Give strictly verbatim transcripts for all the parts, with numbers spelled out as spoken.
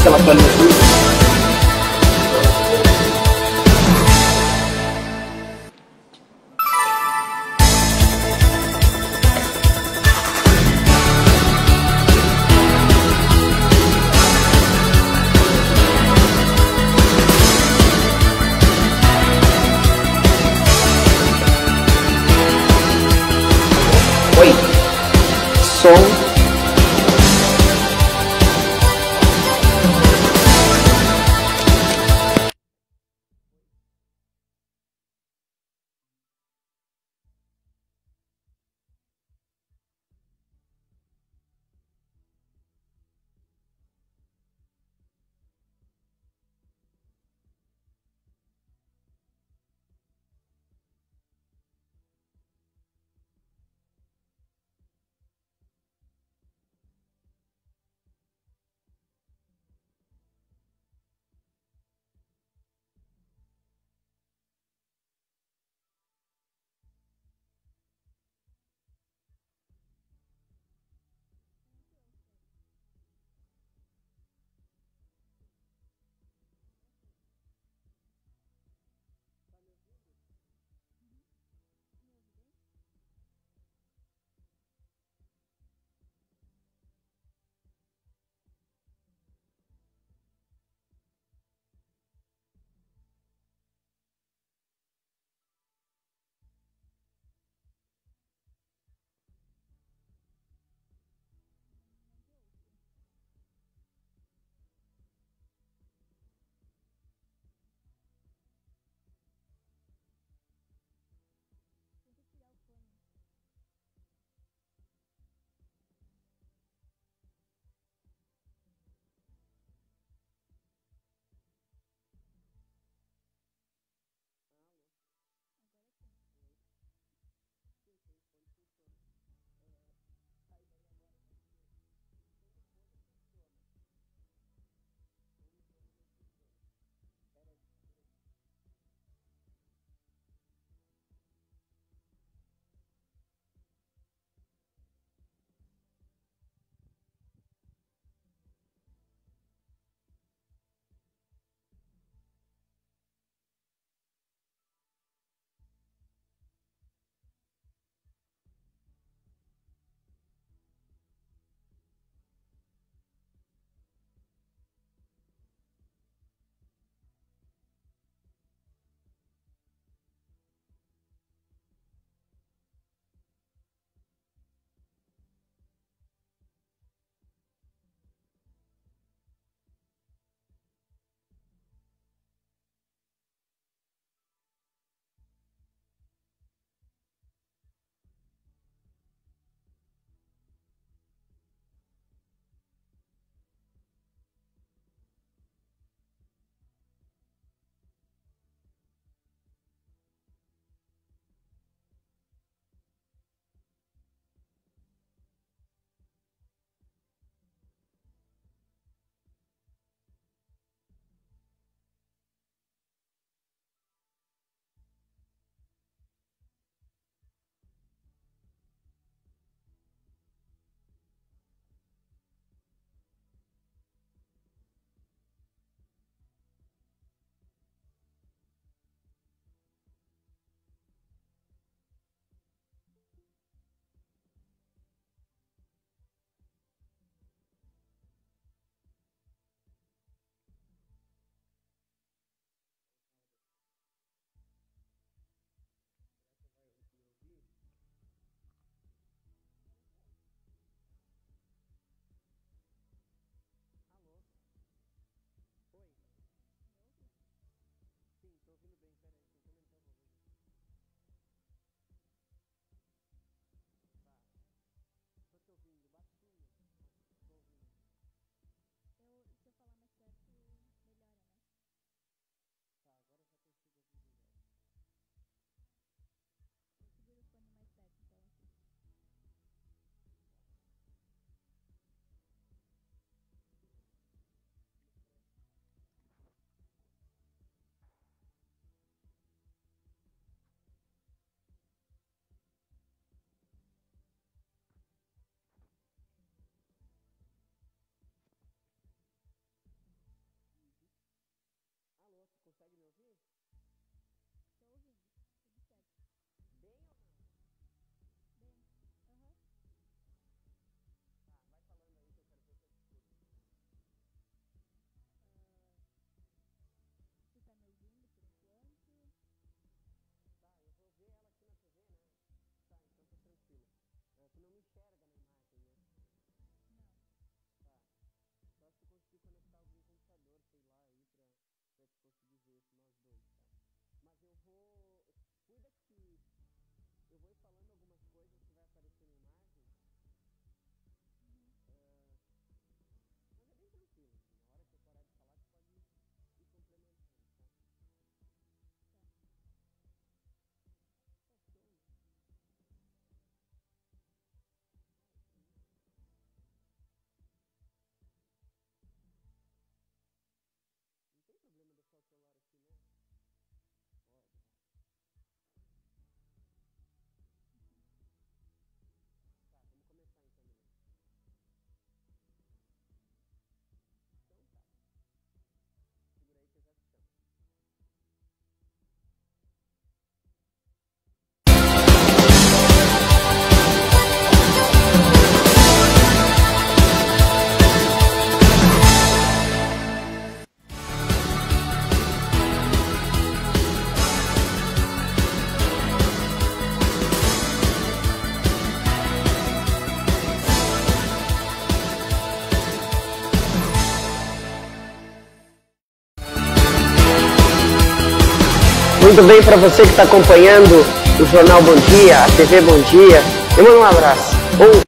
aquela palhinha tudo. Oi, som. Muito bem, para você que está acompanhando o Jornal Bom Dia, a T V Bom Dia, eu mando um abraço. Um...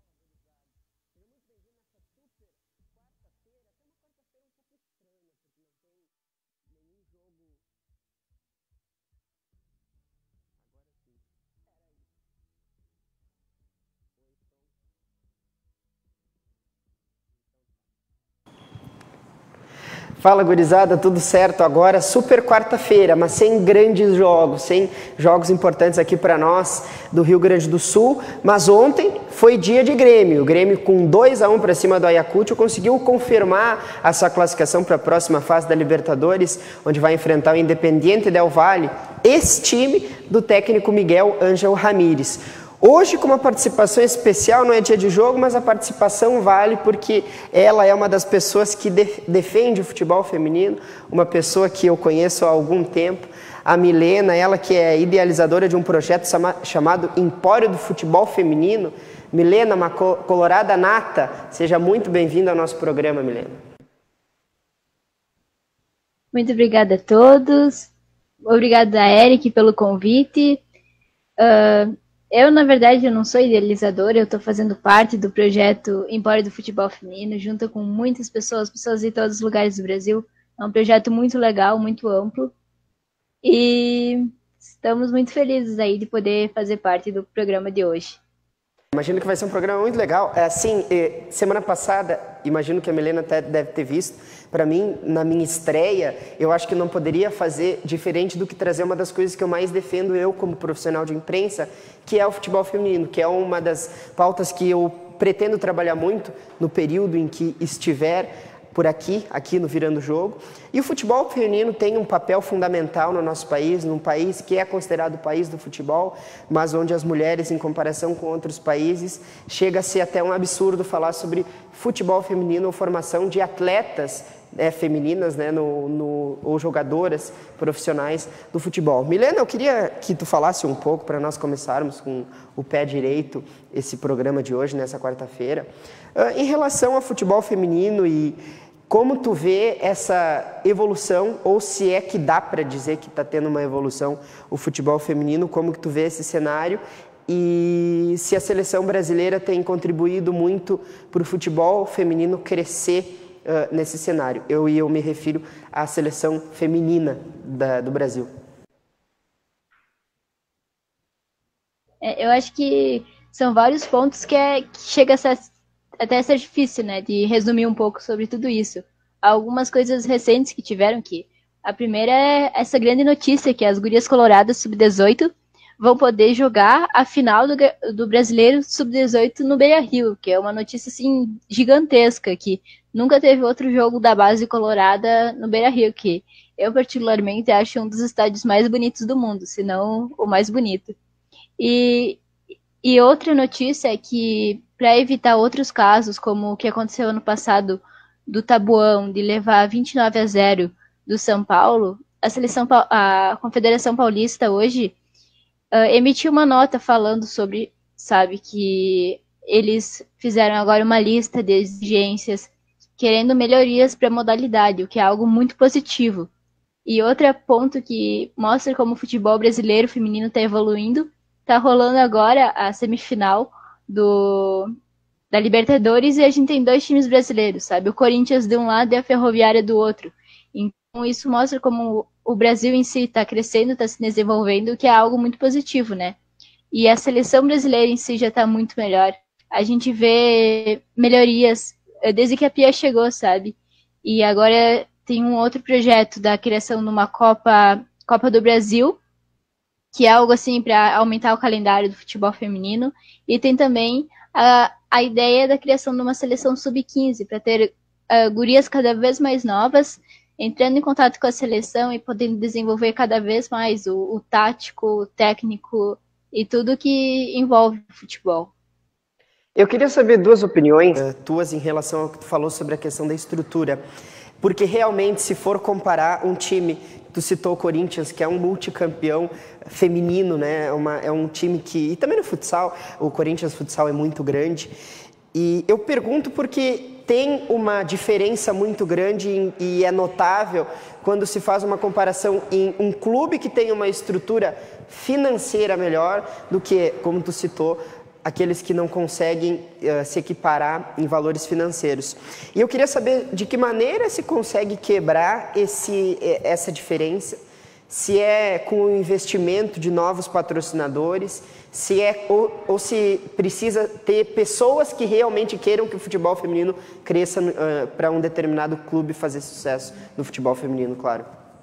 Fala, gurizada, tudo certo? Agora super quarta-feira, mas sem grandes jogos, sem jogos importantes aqui para nós do Rio Grande do Sul. Mas ontem foi dia de Grêmio. O Grêmio, com dois a um para cima do Ayacucho, conseguiu confirmar a sua classificação para a próxima fase da Libertadores, onde vai enfrentar o Independiente Del Valle, esse time do técnico Miguel Ángel Ramírez. Hoje, com uma participação especial, não é dia de jogo, mas a participação vale porque ela é uma das pessoas que de- defende o futebol feminino, uma pessoa que eu conheço há algum tempo, a Milena, ela que é idealizadora de um projeto chama- chamado Empório do Futebol Feminino. Milena, uma co- colorada nata, seja muito bem-vinda ao nosso programa, Milena. Muito obrigada a todos, obrigada a Eric pelo convite. Uh, Eu, na verdade, eu não sou idealizadora, eu estou fazendo parte do projeto Empório do Futebol Feminino, junto com muitas pessoas, pessoas de todos os lugares do Brasil. É um projeto muito legal, muito amplo. E estamos muito felizes aí de poder fazer parte do programa de hoje. Imagino que vai ser um programa muito legal. É assim, semana passada, imagino que a Milena até deve ter visto, para mim, na minha estreia, eu acho que não poderia fazer diferente do que trazer uma das coisas que eu mais defendo eu como profissional de imprensa, que é o futebol feminino, que é uma das pautas que eu pretendo trabalhar muito no período em que estiver por aqui, aqui no Virando o Jogo. E o futebol feminino tem um papel fundamental no nosso país, num país que é considerado o país do futebol, mas onde as mulheres, em comparação com outros países, chega a ser até um absurdo falar sobre futebol feminino ou formação de atletas né, femininas né, no, no, ou jogadoras profissionais do futebol. Milena, eu queria que tu falasse um pouco, para nós começarmos com o pé direito esse programa de hoje, nessa quarta-feira, uh, em relação ao futebol feminino e como tu vê essa evolução, ou se é que dá para dizer que está tendo uma evolução o futebol feminino, como que tu vê esse cenário e se a seleção brasileira tem contribuído muito para o futebol feminino crescer uh, nesse cenário. Eu e eu me refiro à seleção feminina da, do Brasil. É, eu acho que são vários pontos que, é, que chega a ser até ser difícil, né, de resumir um pouco sobre tudo isso. Há algumas coisas recentes que tiveram que... A primeira é essa grande notícia que as gurias coloradas sub dezoito vão poder jogar a final do, do Brasileiro sub dezoito no Beira-Rio, que é uma notícia, assim, gigantesca, que nunca teve outro jogo da base colorada no Beira-Rio, que eu particularmente acho um dos estádios mais bonitos do mundo, se não o mais bonito. E, e outra notícia é que, para evitar outros casos, como o que aconteceu ano passado do Tabuão, de levar vinte e nove a zero do São Paulo, a, seleção, a Confederação Paulista hoje uh, emitiu uma nota falando sobre, sabe, que eles fizeram agora uma lista de exigências querendo melhorias para a modalidade, o que é algo muito positivo. E outro ponto que mostra como o futebol brasileiro feminino está evoluindo, está rolando agora a semifinal do, da Libertadores e a gente tem dois times brasileiros, sabe? O Corinthians de um lado e a Ferroviária do outro. Então isso mostra como o Brasil em si está crescendo, está se desenvolvendo, que é algo muito positivo, né? E a seleção brasileira em si já está muito melhor. A gente vê melhorias desde que a Pia chegou, sabe? E agora tem um outro projeto da criação de uma Copa, Copa do Brasil, que é algo assim para aumentar o calendário do futebol feminino, e tem também a, a ideia da criação de uma seleção sub quinze, para ter uh, gurias cada vez mais novas, entrando em contato com a seleção e podendo desenvolver cada vez mais o, o tático, o técnico e tudo que envolve o futebol. Eu queria saber duas opiniões uh, tuas em relação ao que tu falou sobre a questão da estrutura. Porque realmente, se for comparar um time, tu citou o Corinthians, que é um multicampeão feminino, né? É, uma, é um time que... E também no futsal, o Corinthians futsal é muito grande. E eu pergunto porque tem uma diferença muito grande e é notável quando se faz uma comparação em um clube que tem uma estrutura financeira melhor do que, como tu citou, aqueles que não conseguem uh, se equiparar em valores financeiros. E eu queria saber de que maneira se consegue quebrar esse, essa diferença, se é com o investimento de novos patrocinadores, se é ou, ou se precisa ter pessoas que realmente queiram que o futebol feminino cresça uh, para um determinado clube fazer sucesso no futebol feminino, claro.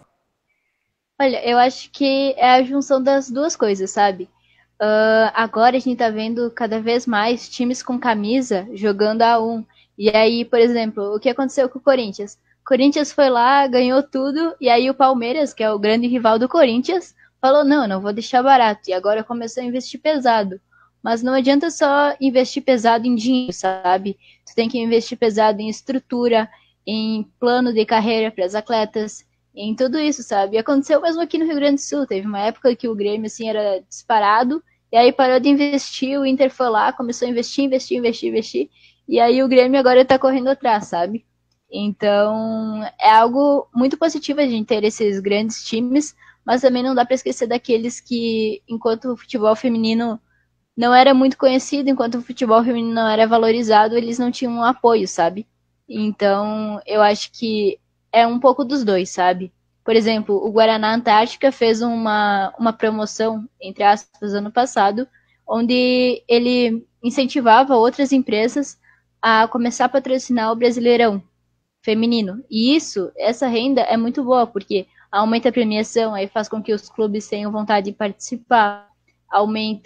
Olha, eu acho que é a junção das duas coisas, sabe? Uh, agora a gente tá vendo cada vez mais times com camisa jogando A um. E aí, por exemplo, o que aconteceu com o Corinthians? O Corinthians foi lá, ganhou tudo, e aí o Palmeiras, que é o grande rival do Corinthians, falou, não, não vou deixar barato. E agora começou a investir pesado. Mas não adianta só investir pesado em dinheiro, sabe? Tu tem que investir pesado em estrutura, em plano de carreira para as atletas, em tudo isso, sabe? E aconteceu mesmo aqui no Rio Grande do Sul. Teve uma época que o Grêmio, assim, era disparado, e aí parou de investir, o Inter foi lá, começou a investir, investir, investir, investir, e aí o Grêmio agora tá correndo atrás, sabe? Então, é algo muito positivo a gente ter esses grandes times, mas também não dá para esquecer daqueles que, enquanto o futebol feminino não era muito conhecido, enquanto o futebol feminino não era valorizado, eles não tinham um apoio, sabe? Então, eu acho que é um pouco dos dois, sabe? Por exemplo, o Guaraná Antártica fez uma, uma promoção, entre aspas, ano passado, onde ele incentivava outras empresas a começar a patrocinar o Brasileirão feminino. E isso, essa renda é muito boa, porque aumenta a premiação, aí faz com que os clubes tenham vontade de participar, aumenta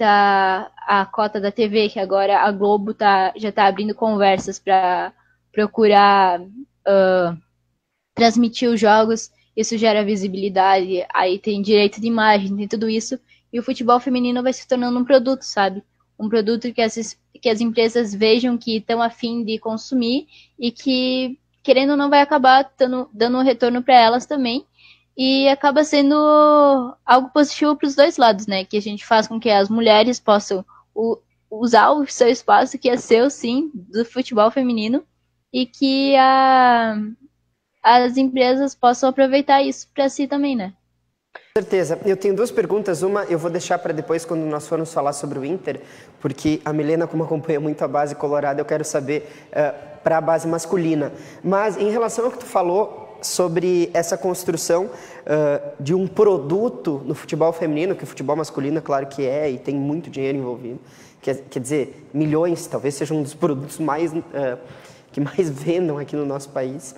a cota da T V, que agora a Globo tá, já está abrindo conversas para procurar uh, transmitir os jogos. Isso gera visibilidade, aí tem direito de imagem, tem tudo isso, e o futebol feminino vai se tornando um produto, sabe? Um produto que as, que as empresas vejam que estão a fim de consumir e que, querendo ou não, vai acabar dando, dando um retorno para elas também, e acaba sendo algo positivo para os dois lados, né? Que a gente faz com que as mulheres possam o, usar o seu espaço, que é seu, sim, do futebol feminino, e que a... as empresas possam aproveitar isso para si também, né? Com certeza. Eu tenho duas perguntas. Uma eu vou deixar para depois, quando nós formos falar sobre o Inter, porque a Milena, como acompanha muito a base colorada, eu quero saber uh, para a base masculina. Mas em relação ao que tu falou sobre essa construção uh, de um produto no futebol feminino, que o futebol masculino, claro que é, e tem muito dinheiro envolvido, quer, quer dizer, milhões, talvez seja um dos produtos mais, uh, que mais vendam aqui no nosso país.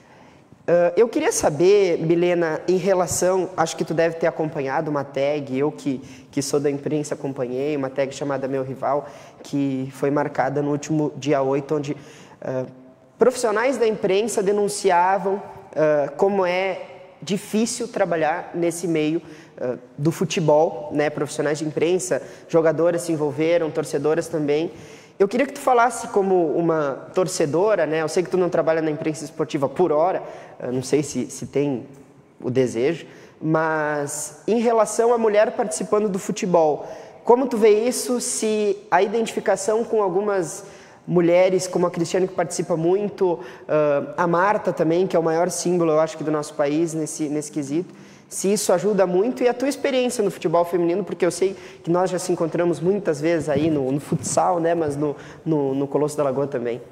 Uh, eu queria saber, Milena, em relação, acho que tu deve ter acompanhado uma tag, eu que, que sou da imprensa acompanhei, uma tag chamada Meu Rival, que foi marcada no último dia oito, onde uh, profissionais da imprensa denunciavam uh, como é difícil trabalhar nesse meio uh, do futebol, né? Profissionais de imprensa, jogadoras se envolveram, torcedoras também. Eu queria que tu falasse como uma torcedora, né? Eu sei que tu não trabalha na imprensa esportiva por hora, não sei se, se tem o desejo, mas em relação à mulher participando do futebol, como tu vê isso, se a identificação com algumas mulheres, como a Cristiane, que participa muito, a Marta também, que é o maior símbolo, eu acho, que do nosso país nesse, nesse quesito, se isso ajuda muito, e a tua experiência no futebol feminino, porque eu sei que nós já se encontramos muitas vezes aí no, no futsal, né, mas no, no, no Colosso da Lagoa também.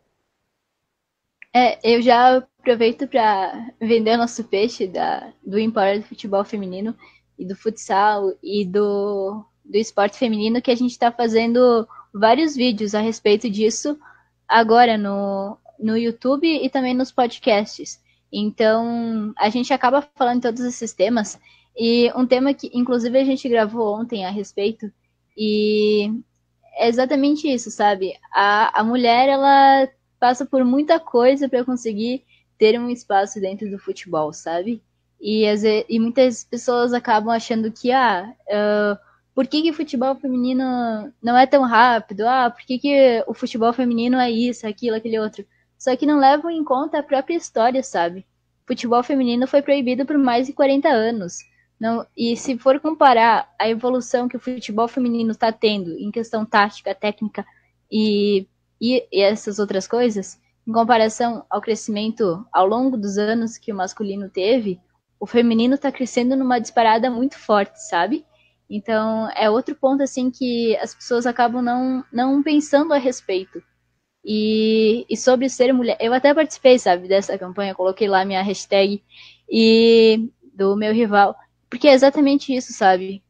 É, eu já aproveito para vender nosso peixe da, do Empório do futebol feminino e do futsal e do, do esporte feminino, que a gente está fazendo vários vídeos a respeito disso agora no, no YouTube e também nos podcasts. Então, a gente acaba falando de todos esses temas, e um tema que, inclusive, a gente gravou ontem a respeito, e é exatamente isso, sabe? A, a mulher, ela passa por muita coisa para conseguir ter um espaço dentro do futebol, sabe? E, as, e muitas pessoas acabam achando que, ah, uh, por que que o futebol feminino não é tão rápido? Ah, por que que o futebol feminino é isso, aquilo, aquele outro? Só que não levam em conta a própria história, sabe? O futebol feminino foi proibido por mais de quarenta anos. Não, e se for comparar a evolução que o futebol feminino está tendo em questão tática, técnica e, e, e essas outras coisas, em comparação ao crescimento ao longo dos anos que o masculino teve, o feminino está crescendo numa disparada muito forte, sabe? Então, é outro ponto, assim, que as pessoas acabam não, não pensando a respeito. E, e sobre ser mulher, eu até participei, sabe, dessa campanha, coloquei lá minha hashtag e do meu rival, porque é exatamente isso, sabe?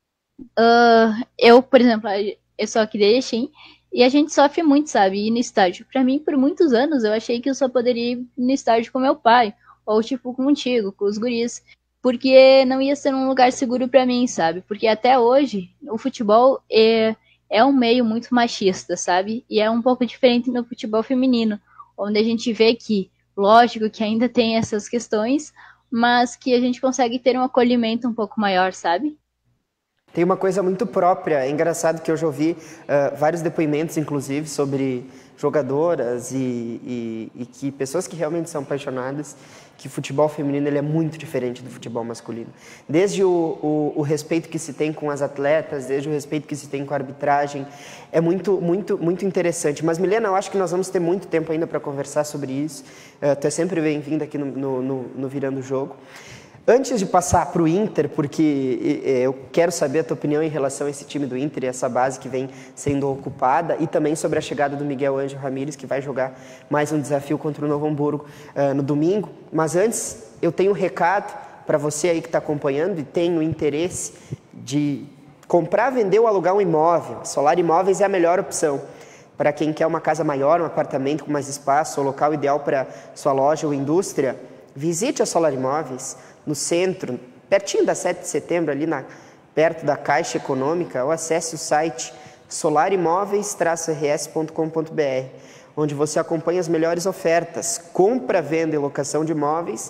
Uh, eu, por exemplo, eu sou aqui de Erechim, e a gente sofre muito, sabe, ir no estádio. Pra mim, por muitos anos, eu achei que eu só poderia ir no estádio com meu pai, ou tipo contigo, com os guris, porque não ia ser um lugar seguro pra mim, sabe? Porque até hoje, o futebol é, é um meio muito machista, sabe? E é um pouco diferente no futebol feminino, onde a gente vê que, lógico que ainda tem essas questões, mas que a gente consegue ter um acolhimento um pouco maior, sabe? Tem uma coisa muito própria, é engraçado que eu já ouvi uh, vários depoimentos, inclusive, sobre jogadoras e, e, e que pessoas que realmente são apaixonadas, que o futebol feminino ele é muito diferente do futebol masculino. Desde o, o, o respeito que se tem com as atletas, desde o respeito que se tem com a arbitragem, é muito, muito, muito interessante. Mas, Milena, eu acho que nós vamos ter muito tempo ainda para conversar sobre isso. Uh, tu é sempre bem-vinda aqui no, no, no, no Virando o Jogo. Antes de passar para o Inter, porque eu quero saber a tua opinião em relação a esse time do Inter e essa base que vem sendo ocupada, e também sobre a chegada do Miguel Ângelo Ramírez, que vai jogar mais um desafio contra o Novo Hamburgo uh, no domingo. Mas antes, eu tenho um recado para você aí que está acompanhando e tem o interesse de comprar, vender ou alugar um imóvel. A Solar Imóveis é a melhor opção para quem quer uma casa maior, um apartamento com mais espaço, o local ideal para sua loja ou indústria. Visite a Solar Imóveis no centro, pertinho da sete de setembro, ali na, perto da Caixa Econômica, ou acesse o site solar imóveis traço r s ponto com ponto b r, onde você acompanha as melhores ofertas. Compra, venda e locação de imóveis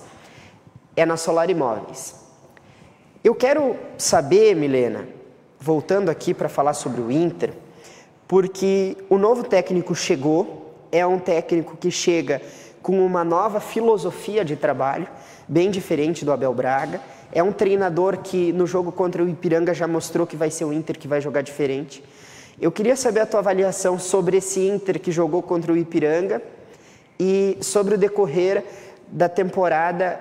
é na Solar Imóveis. Eu quero saber, Milena, voltando aqui para falar sobre o Inter, porque o novo técnico chegou, é um técnico que chega com uma nova filosofia de trabalho, bem diferente do Abel Braga. É um treinador que no jogo contra o Ipiranga já mostrou que vai ser o Inter que vai jogar diferente. Eu queria saber a tua avaliação sobre esse Inter que jogou contra o Ipiranga e sobre o decorrer da temporada.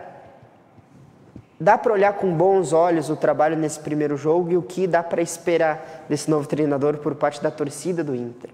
Dá para olhar com bons olhos o trabalho nesse primeiro jogo e o que dá para esperar desse novo treinador por parte da torcida do Inter?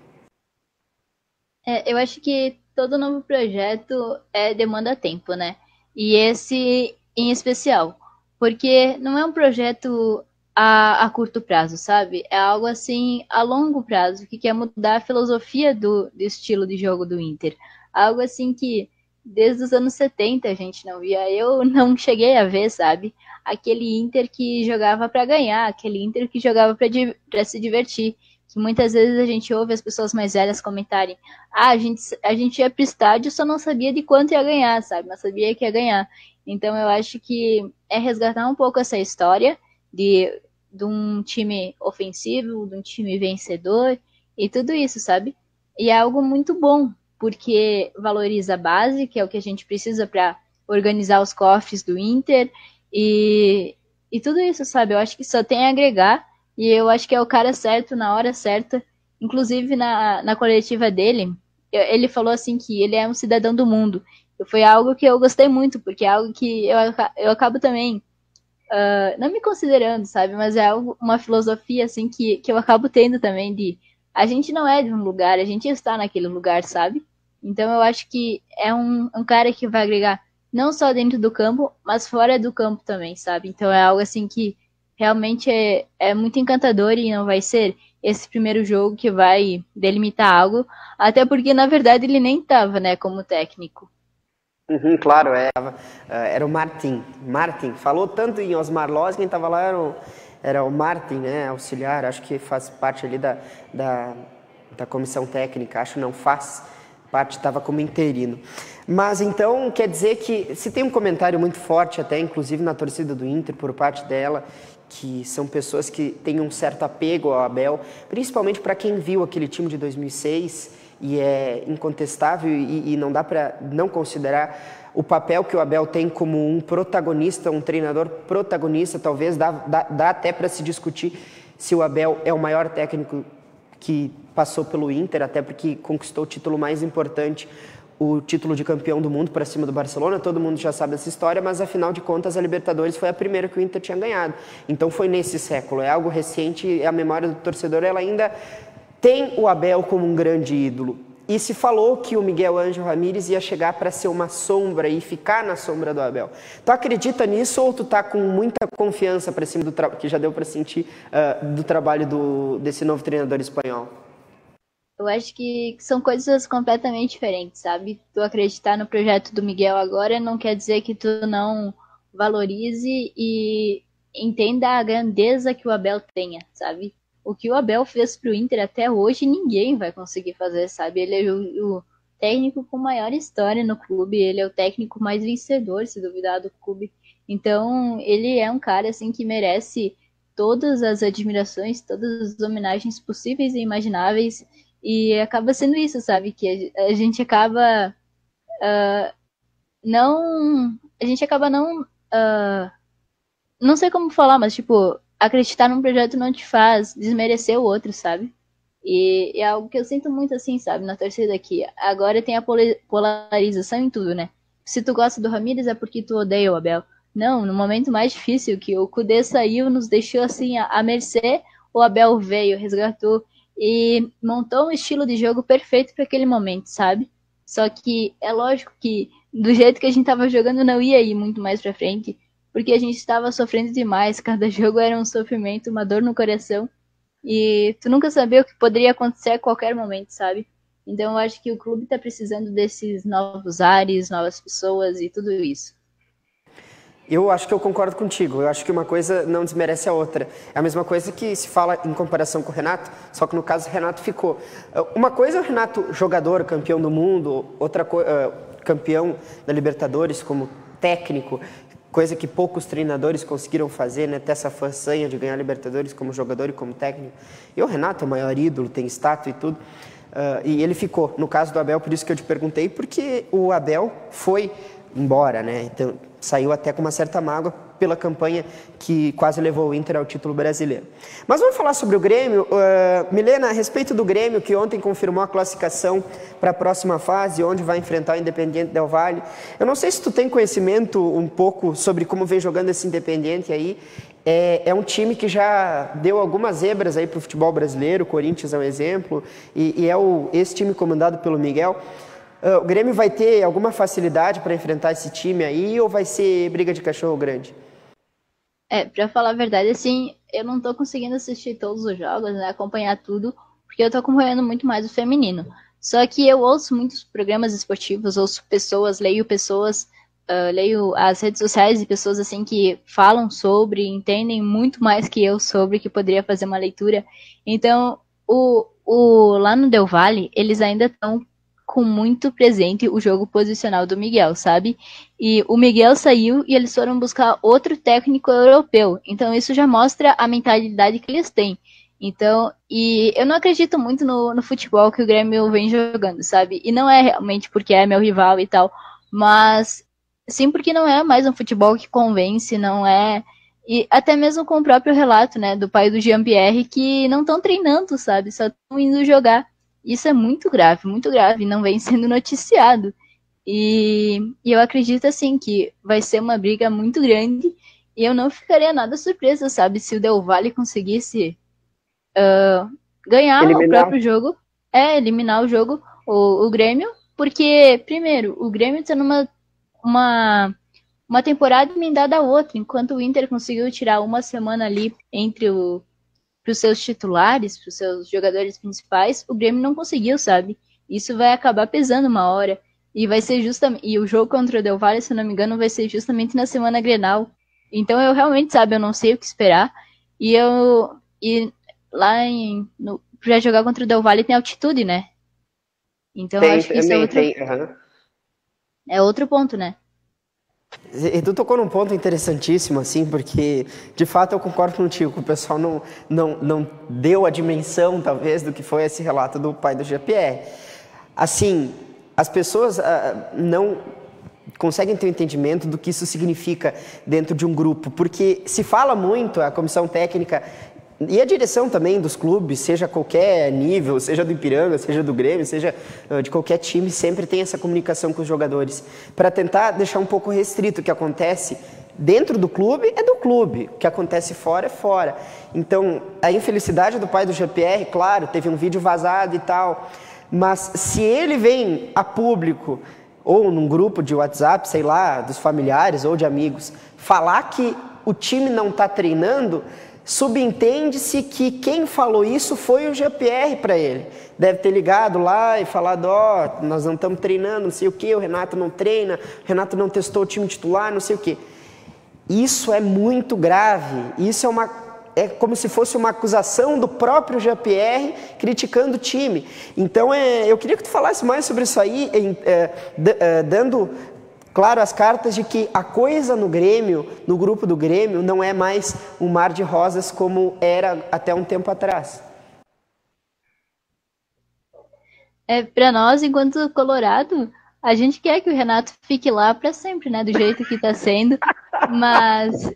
É, eu acho que todo novo projeto é, demanda tempo, né? E esse em especial, porque não é um projeto a, a curto prazo, sabe? É algo assim a longo prazo, que quer mudar a filosofia do, do estilo de jogo do Inter. Algo assim que desde os anos setenta a gente não via, eu não cheguei a ver, sabe? Aquele Inter que jogava para ganhar, aquele Inter que jogava para se divertir. Que muitas vezes a gente ouve as pessoas mais velhas comentarem: ah, a gente, a gente ia pro estádio, só não sabia de quanto ia ganhar, sabe? Mas sabia que ia ganhar. Então eu acho que é resgatar um pouco essa história de, de um time ofensivo, de um time vencedor e tudo isso, sabe? E é algo muito bom, porque valoriza a base, que é o que a gente precisa para organizar os cofres do Inter e, e tudo isso, sabe? Eu acho que só tem a agregar. E eu acho que é o cara certo, na hora certa. Inclusive, na, na coletiva dele, ele falou assim que ele é um cidadão do mundo. E foi algo que eu gostei muito, porque é algo que eu, eu acabo também, uh, não me considerando, sabe? Mas é algo, uma filosofia, assim, que, que eu acabo tendo também de... A gente não é de um lugar, a gente está naquele lugar, sabe? Então eu acho que é um, um cara que vai agregar não só dentro do campo, mas fora do campo também, sabe? Então é algo assim que realmente é, é muito encantador e não vai ser esse primeiro jogo que vai delimitar algo, até porque, na verdade, ele nem estava, né, como técnico. Uhum, claro, é, era o Martin. Martin, falou tanto em Osmar Loz, quem estava lá era o, era o Martin, né, auxiliar, acho que faz parte ali da, da, da comissão técnica, acho não faz parte, estava como interino. Mas então, quer dizer que se tem um comentário muito forte até, inclusive na torcida do Inter, por parte dela, que são pessoas que têm um certo apego ao Abel, principalmente para quem viu aquele time de dois mil e seis, e é incontestável e, e não dá para não considerar o papel que o Abel tem como um protagonista, um treinador protagonista. Talvez dá, dá, dá até para se discutir se o Abel é o maior técnico que passou pelo Inter, até porque conquistou o título mais importante o título de campeão do mundo para cima do Barcelona, todo mundo já sabe essa história, mas afinal de contas a Libertadores foi a primeira que o Inter tinha ganhado. Então foi nesse século, é algo recente, a memória do torcedor ela ainda tem o Abel como um grande ídolo. E se falou que o Miguel Ángel Ramírez ia chegar para ser uma sombra e ficar na sombra do Abel. Tu acredita nisso ou tu tá com muita confiança para cima do tra... que já deu para sentir uh, do trabalho do... desse novo treinador espanhol? Eu acho que são coisas completamente diferentes, sabe? Tu acreditar no projeto do Miguel agora não quer dizer que tu não valorize e entenda a grandeza que o Abel tenha, sabe? O que o Abel fez pro Inter até hoje, ninguém vai conseguir fazer, sabe? Ele é o, o técnico com maior história no clube, ele é o técnico mais vencedor, se duvidar, do clube. Então, ele é um cara, assim, que merece todas as admirações, todas as homenagens possíveis e imagináveis. E acaba sendo isso, sabe? Que a gente acaba uh, não... A gente acaba não... Uh, não sei como falar, mas, tipo, acreditar num projeto não te faz desmerecer o outro, sabe? E é algo que eu sinto muito assim, sabe? Na torcida aqui. Agora tem a polarização em tudo, né? Se tu gosta do Ramírez é porque tu odeia o Abel. Não, no momento mais difícil, que o Kudê saiu, nos deixou assim à mercê, o Abel veio, resgatou e montou um estilo de jogo perfeito para aquele momento, sabe? Só que é lógico que do jeito que a gente tava jogando não ia ir muito mais pra frente, porque a gente estava sofrendo demais, cada jogo era um sofrimento, uma dor no coração, e tu nunca sabia o que poderia acontecer a qualquer momento, sabe? Então eu acho que o clube tá precisando desses novos ares, novas pessoas e tudo isso. Eu acho que eu concordo contigo. Eu acho que uma coisa não desmerece a outra. É a mesma coisa que se fala em comparação com o Renato, só que no caso o Renato ficou. Uma coisa é o Renato jogador, campeão do mundo, outra coisa, campeão da Libertadores como técnico, coisa que poucos treinadores conseguiram fazer, né? Ter essa façanha de ganhar Libertadores como jogador e como técnico. E o Renato é o maior ídolo, tem estátua e tudo. Uh, e ele ficou. No caso do Abel, por isso que eu te perguntei, porque o Abel foi embora, né? Então, saiu até com uma certa mágoa pela campanha que quase levou o Inter ao título brasileiro. Mas vamos falar sobre o Grêmio. Uh, Milena, a respeito do Grêmio, que ontem confirmou a classificação para a próxima fase, onde vai enfrentar o Independiente Del Valle. Eu não sei se tu tem conhecimento um pouco sobre como vem jogando esse Independiente aí. É, é um time que já deu algumas zebras aí para o futebol brasileiro, o Corinthians é um exemplo, e, e é o, esse time comandado pelo Miguel. Uh, o Grêmio vai ter alguma facilidade para enfrentar esse time aí ou vai ser briga de cachorro grande? É, pra falar a verdade, assim, eu não tô conseguindo assistir todos os jogos, né, acompanhar tudo, porque eu tô acompanhando muito mais o feminino. Só que eu ouço muitos programas esportivos, ouço pessoas, leio pessoas, uh, leio as redes sociais de pessoas, assim, que falam sobre, entendem muito mais que eu sobre, que poderia fazer uma leitura. Então, o, o, lá no Del Valle, eles ainda estão com muito presente o jogo posicional do Miguel, sabe? E o Miguel saiu e eles foram buscar outro técnico europeu. Então isso já mostra a mentalidade que eles têm. Então, e eu não acredito muito no, no futebol que o Grêmio vem jogando, sabe? E não é realmente porque é meu rival e tal, mas sim porque não é mais um futebol que convence, não é... E até mesmo com o próprio relato, né, do pai do Jean-Pierre, que não estão treinando, sabe? Só estão indo jogar. Isso é muito grave, muito grave, não vem sendo noticiado. E, e eu acredito, assim, que vai ser uma briga muito grande e eu não ficaria nada surpresa, sabe, se o Del Valle conseguisse uh, ganhar eliminar. O próprio jogo, é, eliminar o jogo, o, o Grêmio, porque, primeiro, o Grêmio tá numa uma, uma temporada emendada a outra, enquanto o Inter conseguiu tirar uma semana ali entre o para os seus titulares, para os seus jogadores principais, o Grêmio não conseguiu, sabe? Isso vai acabar pesando uma hora. E vai ser justamente. E o jogo contra o Del Valle, se não me engano, vai ser justamente na semana Grenal. Então eu realmente, sabe, eu não sei o que esperar. E eu. E lá em. No, pra jogar contra o Del Valle tem altitude, né? Então tem, eu acho que isso tem, é outro. Tem, uhum. É outro ponto, né? E tu tocou num ponto interessantíssimo, assim, porque de fato eu concordo contigo, que o pessoal não, não, não deu a dimensão, talvez, do que foi esse relato do pai do Jean-Pierre. Assim, as pessoas uh, não conseguem ter um entendimento do que isso significa dentro de um grupo, porque se fala muito, a comissão técnica e a direção também dos clubes, seja qualquer nível, seja do Ipiranga, seja do Grêmio, seja uh, de qualquer time, sempre tem essa comunicação com os jogadores, para tentar deixar um pouco restrito o que acontece dentro do clube, é do clube, o que acontece fora é fora. Então, a infelicidade do pai do Jean Pierre, claro, teve um vídeo vazado e tal, mas se ele vem a público, ou num grupo de WhatsApp, sei lá, dos familiares ou de amigos, falar que o time não está treinando, subentende-se que quem falou isso foi o Jean Pierre para ele. Deve ter ligado lá e falado, ó, oh, nós não estamos treinando, não sei o quê, o Renato não treina, o Renato não testou o time titular, não sei o quê. Isso é muito grave, isso é uma... é como se fosse uma acusação do próprio Jean Pierre criticando o time. Então, é, eu queria que tu falasse mais sobre isso aí, é, é, dando, claro, as cartas de que a coisa no Grêmio, no grupo do Grêmio, não é mais um mar de rosas como era até um tempo atrás. É, para nós, enquanto Colorado, a gente quer que o Renato fique lá para sempre, né? Do jeito que está sendo, mas...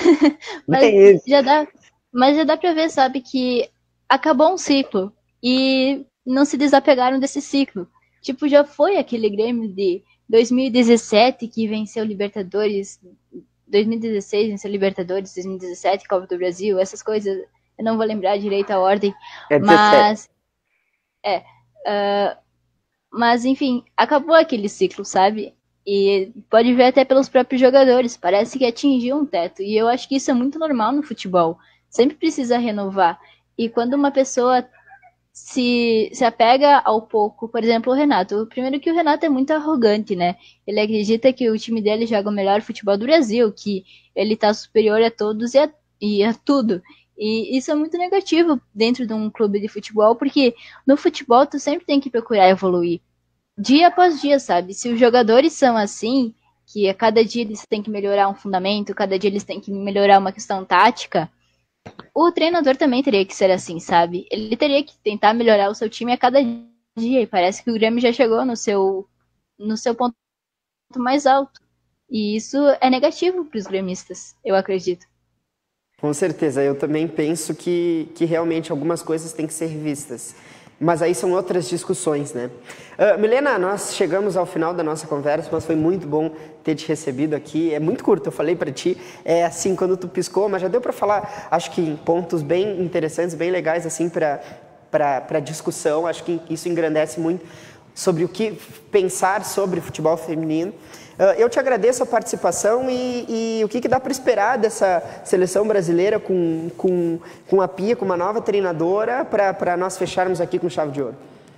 mas já dá... Mas já dá pra ver, sabe, que acabou um ciclo e não se desapegaram desse ciclo. Tipo, já foi aquele Grêmio de dois mil e dezessete que venceu Libertadores, dois mil e dezesseis venceu Libertadores, dois mil e dezessete Copa do Brasil, essas coisas, eu não vou lembrar direito a ordem, é mas... É, uh, mas, enfim, acabou aquele ciclo, sabe? E pode ver até pelos próprios jogadores, parece que atingiu um teto, e eu acho que isso é muito normal no futebol. Sempre precisa renovar. E quando uma pessoa se, se apega ao pouco, por exemplo, o Renato. Primeiro que o Renato é muito arrogante, né? Ele acredita que o time dele joga o melhor futebol do Brasil, que ele tá superior a todos e a, e a tudo. E isso é muito negativo dentro de um clube de futebol, porque no futebol tu sempre tem que procurar evoluir. Dia após dia, sabe? Se os jogadores são assim, que a cada dia eles têm que melhorar um fundamento, cada dia eles têm que melhorar uma questão tática, o treinador também teria que ser assim, sabe? Ele teria que tentar melhorar o seu time a cada dia. E parece que o Grêmio já chegou no seu, no seu ponto mais alto. E isso é negativo para os gremistas, eu acredito. Com certeza, eu também penso que, que realmente algumas coisas têm que ser revistas. Mas aí são outras discussões, né? Uh, Milena, nós chegamos ao final da nossa conversa, mas foi muito bom ter te recebido aqui. É muito curto, eu falei para ti, é assim, quando tu piscou, mas já deu para falar, acho que em pontos bem interessantes, bem legais, assim, para para discussão. Acho que isso engrandece muito sobre o que pensar sobre futebol feminino. Uh, eu te agradeço a participação e, e o que, que dá para esperar dessa seleção brasileira com, com, com a Pia, com uma nova treinadora, para nós fecharmos aqui com chave de ouro.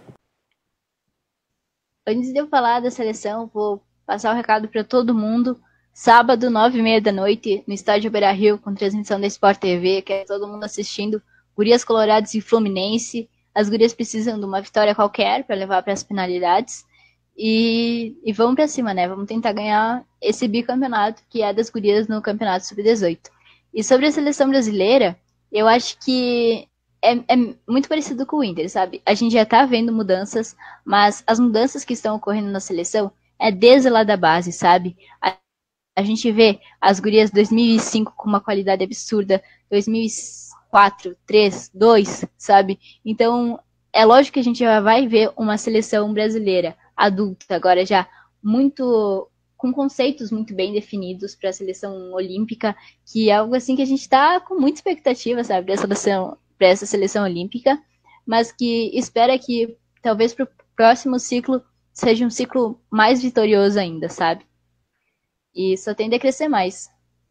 Antes de eu falar da seleção, vou passar o recado para todo mundo. Sábado, nove e meia da noite, no estádio Beira-Rio, com transmissão da Sport T V, que é todo mundo assistindo. Gurias Coloradas e Fluminense. As gurias precisam de uma vitória qualquer para levar para as penalidades. E, e vamos para cima, né? Vamos tentar ganhar esse bicampeonato, que é das gurias no Campeonato sub dezoito. E sobre a seleção brasileira, eu acho que é, é muito parecido com o Inter, sabe? A gente já tá vendo mudanças, mas as mudanças que estão ocorrendo na seleção é desde lá da base, sabe? A, a gente vê as gurias dois mil e cinco com uma qualidade absurda, dois mil e quatro, três, dois, sabe? Então, é lógico que a gente já vai ver uma seleção brasileira adulta, agora já muito com conceitos muito bem definidos para a seleção olímpica, que é algo assim que a gente está com muita expectativa, sabe, para seleção, para essa seleção olímpica, mas que espera que talvez para o próximo ciclo seja um ciclo mais vitorioso ainda, sabe? E só tende a crescer mais.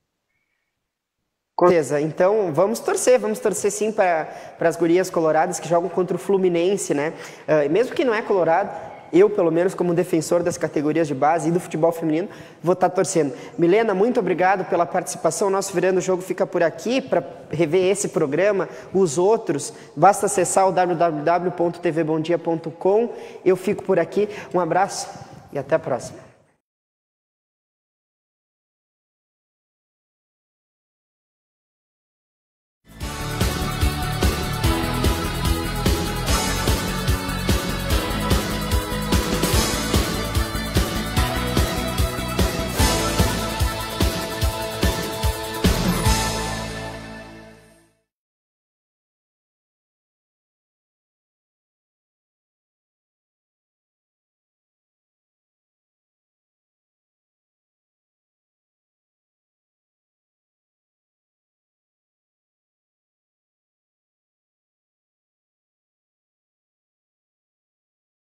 Com certeza. Então, vamos torcer, vamos torcer sim para as gurias coloradas que jogam contra o Fluminense, né? Uh, mesmo que não é colorado, eu, pelo menos, como defensor das categorias de base e do futebol feminino, vou estar torcendo. Milena, muito obrigado pela participação. Nosso Virando o Jogo fica por aqui. Para rever esse programa, os outros, basta acessar o w w w ponto t v bom dia ponto com. Eu fico por aqui. Um abraço e até a próxima.